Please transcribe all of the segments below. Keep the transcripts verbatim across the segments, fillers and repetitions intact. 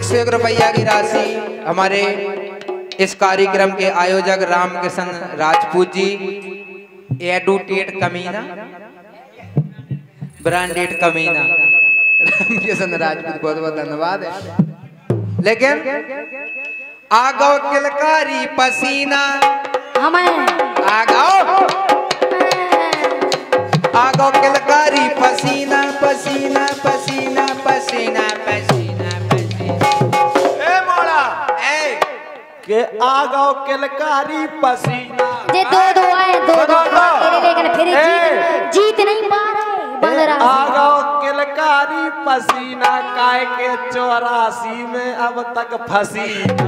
एक सौ एक रुपया की राशि हमारे इस कार्यक्रम के आयोजक रामकिशन राजपूत जी, एडुटेट कमीना, ब्रांडेड कमीना, रामकिशन राजपूत, बहुत बहुत धन्यवाद है। लेकिन आगो किलकारी पसीना, आगो आगो किलकारी पसीना पसीना पसीना पसीना पसीना पसीना। ए मोड़ा ए के आगो किलकारी पसीना। जे दो दो आए दो दो तेरे लेकिन फिर जीत जीत नहीं पा रहे। आगो किलकारी पसीना काय के चौरासी में अब तक फंसी।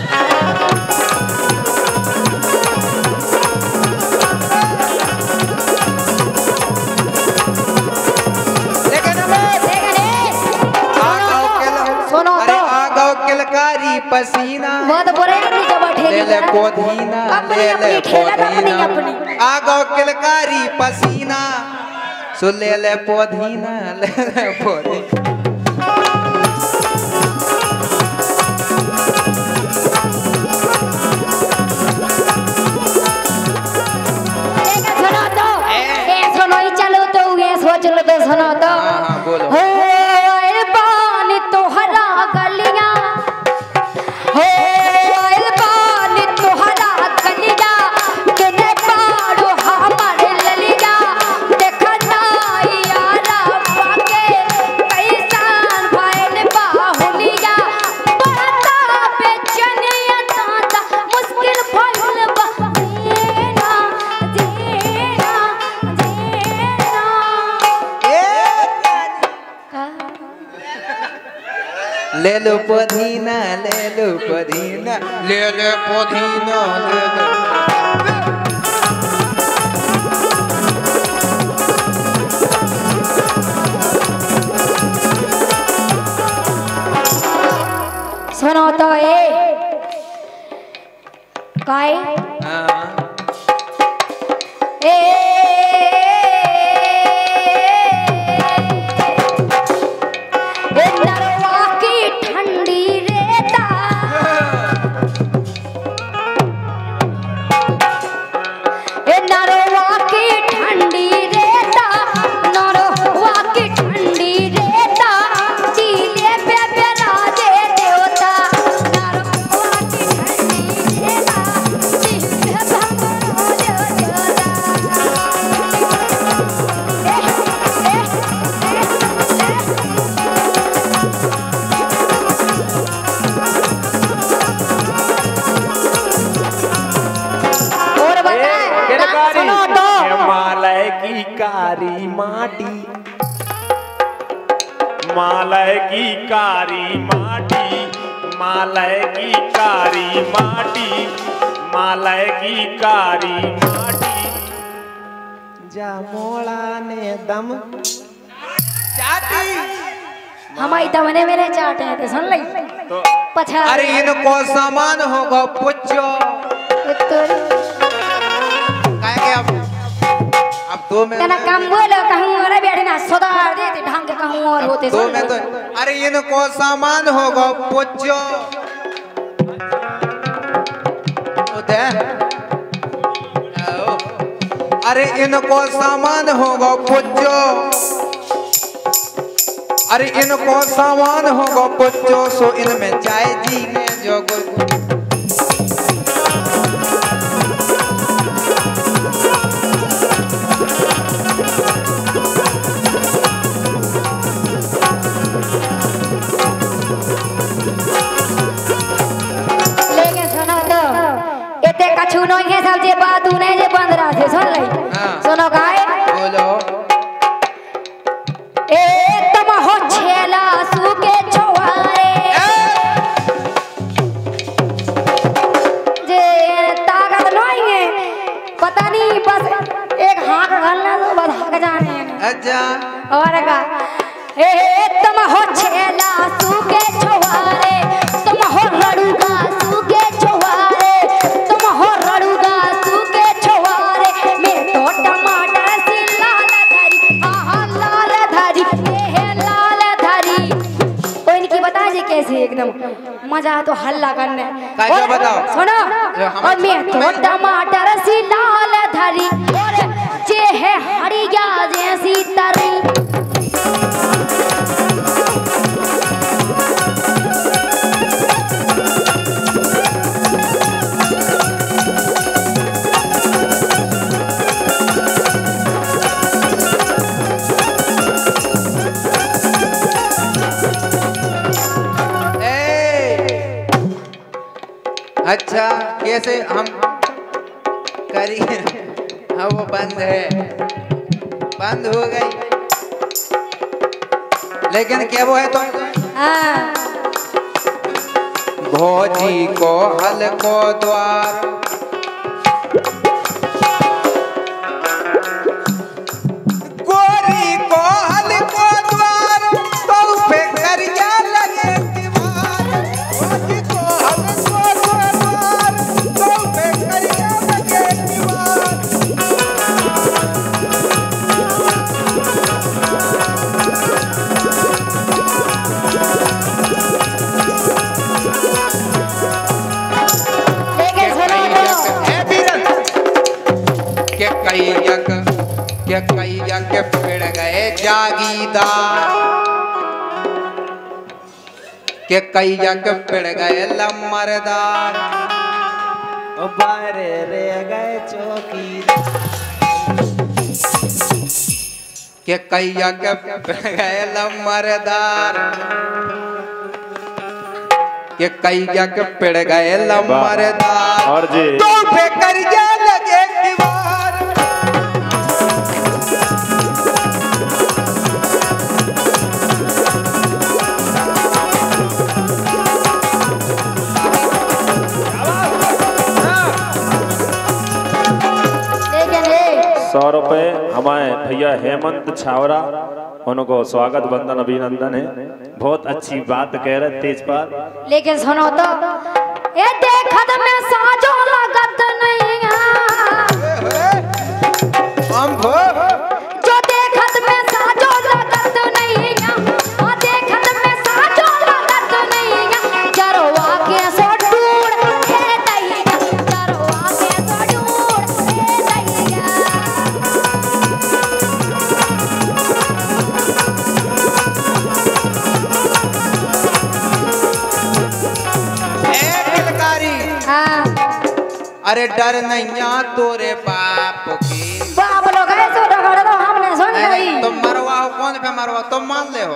किलकारी पसीना बहुत बुरे नहीं जब ले ले पोधीना ले ले पोधीना आगो किलकारी पसीना सो ले ले पोधीना ले ले पोधीना। सुनो तो ये सुनो ही चलो तो ये सोच लो तो सुनो तो। हाँ हाँ बोलो। ले लो पुदीना ले लो पुदीना ले लो पुदीना ले लो। सुनो तो ये काय ए कारी माटी मालय की कारी माटी मालय की कारी माटी मालय की कारी माटी जा मोड़ा ने दम चाटी हमारी तमने मेरे चाटे हैं तो सुन ली तो पछा। अरे इनको सामान होगा पुच्छो अब तो मैं तना काम बोलो कहूँ अरे बैठे ना सुधार देते ढंग के कहूँ और होते तो मैं तो अरे इनको सामान होगा पुच्छो अरे इनको सामान होगा पुच्छो अरे इनको सामान होगा पुच्छो सो इनमें चाय जी ने जो कछुनो ये सब जे बात तूने जे बंद रहा थे सुन ले। सुनो गाय बोलो ए तुम हो छेला सूके छुआरे जे ताकत नहीं है पता नहीं बस एक हाथ घलना तो बस हक जाने हैं। अच्छा और का ए तुम हो छेला सूके छुआरे तुम हो लड़ूगा सूके छुआरे तुम हो रड़ूगा सूके छुआरे मैं तो टमाटर सी लाल धरी आहा लाल धरी ए लाल धरी कोई नहीं बता जी कैसे एकदम मजा तो हल्ला करने। कैसे बताओ? सुनो, जो हम- और मैं तो टमाटर सी लाल धरी और जे है हरिया जैसी तरी। अच्छा कैसे हम करिए? हाँ वो बंद है, बंद हो गई, लेकिन क्या वो है तो हाँ। भौजी को हल को द्वार, गोरी को हल को द्वार, तो पे करिया लगे दीवार। भौजी को हल को द्वार, तो पे करिया लगे दीवार। लेकिन सुनो तो ए बीरन के कई जग के कई जग पिड़ गए जागीदार, के कई जग पिड़ गए लम्बरदार। ओ बारे रह गए चौकीदार। के कई जग पिड़ गए लम्बरदार, के कई जग पिड़ गए लम्बरदार। और जी तो पे करिया लगे दीवार। लेकिन ए सौ रुपए हमारे भैया हेमंत छावरा, उनको स्वागत वंदन अभिनंदन है। बहुत अच्छी बात कह रहे तेज पाल। लेकिन सुनो तो ए देखत में साजो लागत नहीं है, हम भो जो देखत में साजो लागत नहीं है, आ देखत में साजो लागत नहीं है। जरवा के सो दूर ए दैया, जरवा के सो दूर ए दैया। ए किलकारी, हाँ अरे डर नहीं तोरे बाप की। बाप लोग ऐसे रगड़ दो हमने सुन गई। तुम मरवाओ, कौन पे मरवाओ? तुम मान ले हो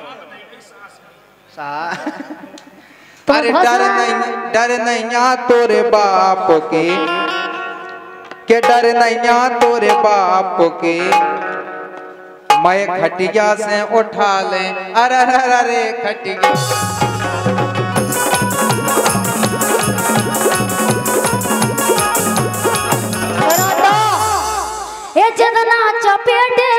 तुम अरे फंस डर रहा है। नहीं डर नहीं तोरे बाप की, के डर नहीं तोरे बाप की। मैं खटिया से उठा ले, अरे अरे अरे खटिया। ये जितना चपेटे